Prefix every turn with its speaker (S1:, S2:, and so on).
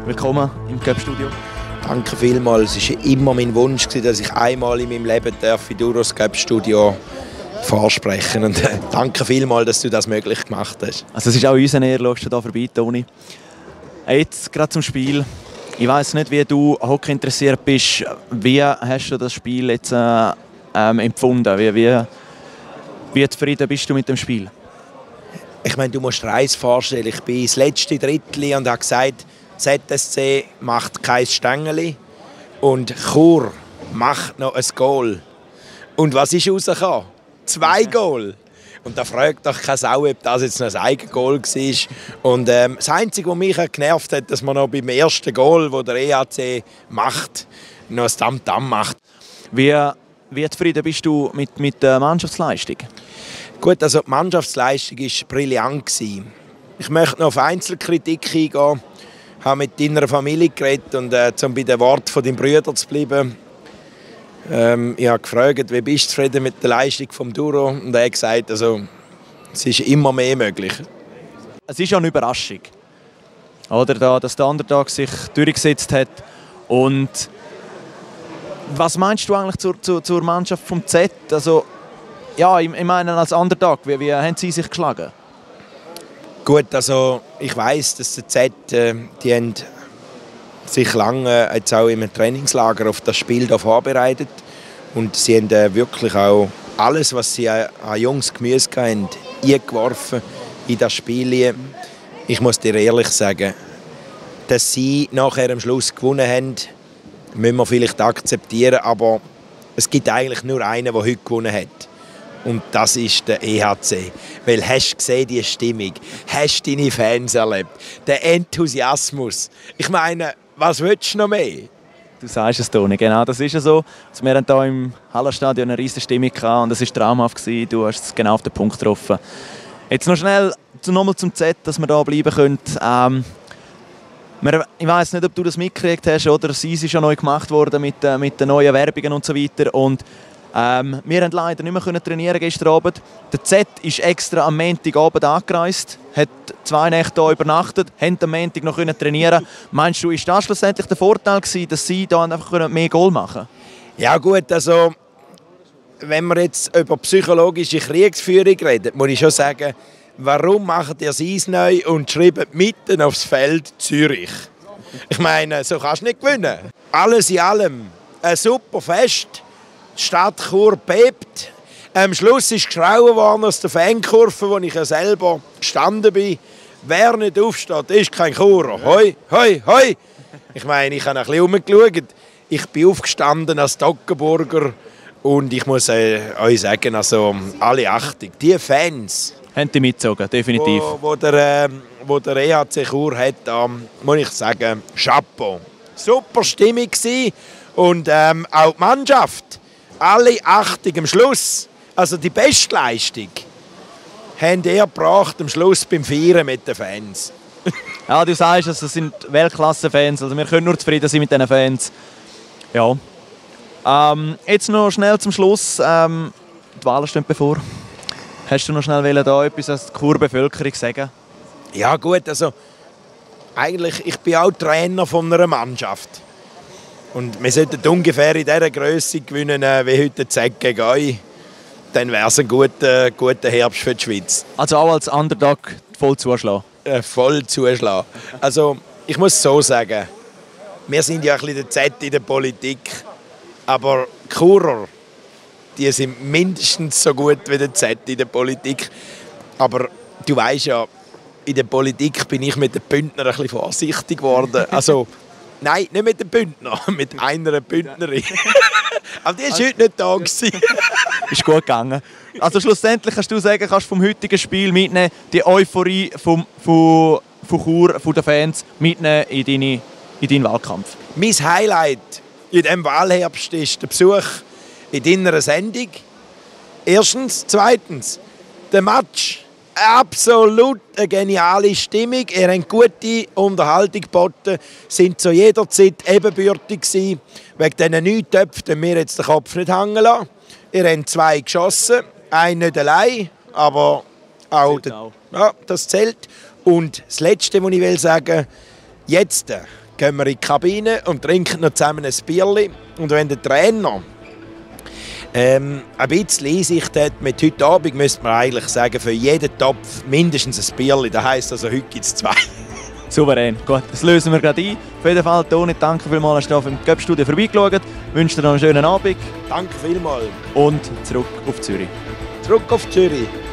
S1: Willkommen im Cup-Studio.
S2: Danke vielmals. Es war immer mein Wunsch, dass ich einmal in meinem Leben in Duros Cup-Studio vorsprechen und danke vielmals, dass du das möglich gemacht hast.
S1: Also es ist auch unsere Ehre, schaust du hier vorbei, Toni. Jetzt gerade zum Spiel. Ich weiss nicht, wie du Hockey interessiert bist. Wie hast du das Spiel jetzt empfunden? Wie zufrieden bist du mit dem Spiel?
S2: Ich meine, du musst dir eins vorstellen. Ich bin das letzte Drittel und habe gesagt, ZSC macht kein Stängeli und Chur macht noch ein Goal. Und was ist rausgekommen? 2 Goal. Und da fragt doch keine Sau, ob das jetzt noch ein Eigengoal war. Und das Einzige, was mich genervt hat, dass man noch beim ersten Goal, das der EHC macht, noch ein Tam-Tam macht.
S1: Wie zufrieden bist du mit der Mannschaftsleistung?
S2: Gut, also die Mannschaftsleistung war brillant. Ich möchte noch auf Einzelkritik eingehen. Ich habe mit deiner Familie geredet und um bei den Worten von deinem Bruder zu bleiben. Ich habe gefragt, wie bist du zufrieden mit der Leistung des Duro? Und er hat gesagt, also, es ist immer mehr möglich.
S1: Es ist ja eine Überraschung, oder, dass der Underdog sich durchgesetzt hat. Und was meinst du eigentlich zur Mannschaft vom Z? Also, ja, ich meine als Underdog, wie haben sie sich geschlagen?
S2: Gut, also ich weiss, dass der Z, die haben sich lange jetzt auch im Trainingslager auf das Spiel da vorbereitet und sie haben wirklich auch alles, was sie an Jungs Gemüse hatten, eingeworfen in das Spiel. Ich muss dir ehrlich sagen, dass sie nachher am Schluss gewonnen haben, müssen wir vielleicht akzeptieren, aber es gibt eigentlich nur einen, der heute gewonnen hat. Und das ist der EHC. Weil hast du gesehen, die Stimmung, hast du deine Fans erlebt, der Enthusiasmus. Ich meine, was willst du noch mehr?
S1: Du sagst es, Toni, genau, das ist ja so. Also wir hatten hier im Hallenstadion eine riesige Stimmung und es war traumhaft. Du hast es genau auf den Punkt getroffen. Jetzt noch schnell nochmal zum Z, dass wir hier bleiben können. Ich weiss nicht, ob du das mitgekriegt hast, oder? Es ist ja neu gemacht worden mit den neuen Werbungen und so weiter. Und wir konnten leider nicht mehr trainieren gestern Abend. Der Z ist extra am Montagabend angereist, hat 2 Nächte hier übernachtet, konnte am Montag noch trainieren. Meinst du, ist das schlussendlich der Vorteil gewesen, dass sie da einfach mehr Goal machen können?
S2: Ja gut, also wenn wir jetzt über psychologische Kriegsführung reden, muss ich schon sagen, warum macht ihr es neu und schreibt mitten aufs Feld Zürich? Ich meine, so kannst du nicht gewinnen. Alles in allem ein super Fest. Die Stadt Chur bebt. Am Schluss ist geschrauen worden aus der Fankurve, wo ich ja selber gestanden bin. Wer nicht aufsteht, ist kein Churer. Hoi, hoi, hoi. Ich meine, ich habe ein bisschen umgeschaut. Ich bin aufgestanden als Toggenburger. Und ich muss euch sagen, also alle Achtung, die Fans,
S1: haben die mitgezogen, definitiv.
S2: Wo der EHC Chur hat, muss ich sagen, Chapeau. Super Stimmung gewesen. Und auch die Mannschaft. Alle Achtung am Schluss, also die Bestleistung, haben ihr gebracht am Schluss beim Feiern mit den Fans.
S1: Ja, du sagst, es sind Weltklasse-Fans, also wir können nur zufrieden sein mit diesen Fans. Ja. Jetzt noch schnell zum Schluss, die Wahlen stehen bevor. Hast du noch schnell da etwas als die Churbevölkerung sagen?
S2: Ja gut, also eigentlich, ich bin auch Trainer von einer Mannschaft. Und wir sollten ungefähr in dieser Größe gewinnen wie heute Z gegen euch. Dann wäre es ein guter Herbst für die Schweiz.
S1: Also auch als Underdog voll zuschlagen?
S2: Voll zuschlagen. Also ich muss so sagen, wir sind ja ein bisschen der Z in der Politik. Aber die Churer, die sind mindestens so gut wie der Z in der Politik. Aber du weißt ja, in der Politik bin ich mit den Bündnern ein bisschen vorsichtig geworden. Also, nein, nicht mit den Bündner, mit einer Bündnerin. Aber die war heute nicht da.
S1: Ist gut gegangen. Also schlussendlich kannst du sagen, kannst vom heutigen Spiel mitnehmen, die Euphorie von Chur, von den Fans mitnehmen in deinen Wahlkampf.
S2: Mein Highlight in diesem Wahlherbst ist der Besuch in deiner Sendung. Erstens. Zweitens, der Match. Absolut eine geniale Stimmung. Ihr habt gute Unterhaltung geboten, sind zu jeder Zeit ebenbürtig gewesen. Wegen diesen 9 Töpfen können wir jetzt den Kopf nicht hängen lassen. Ihr habt 2 geschossen, einen nicht allein, aber auch, ja, das zählt. Und das Letzte, was ich will sagen, jetzt gehen wir in die Kabine und trinken noch zusammen ein Bierchen. Und wenn der Trainer ein bisschen Einsicht hat, mit heute Abend müsste man eigentlich sagen, für jeden Topf mindestens ein Bierchen. Das heisst also, heute gibt es 2.
S1: Souverän. Gut, das lösen wir gerade ein. Auf jeden Fall, Toni, danke vielmals, dass du im Cup-Studio vorbeigeschaut hast. Ich wünsche dir noch einen schönen Abend.
S2: Danke vielmals.
S1: Und zurück auf Zürich.
S2: Zurück auf Zürich.